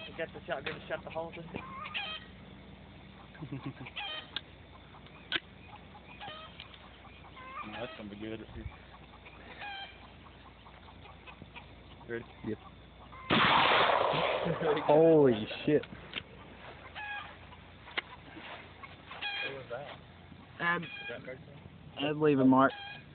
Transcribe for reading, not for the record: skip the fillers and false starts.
Get the shotgun to shut the hole just. That's gonna be good. Ready? Yep. Holy shit. What was that? Um, Is that right there? I'd leave a mark.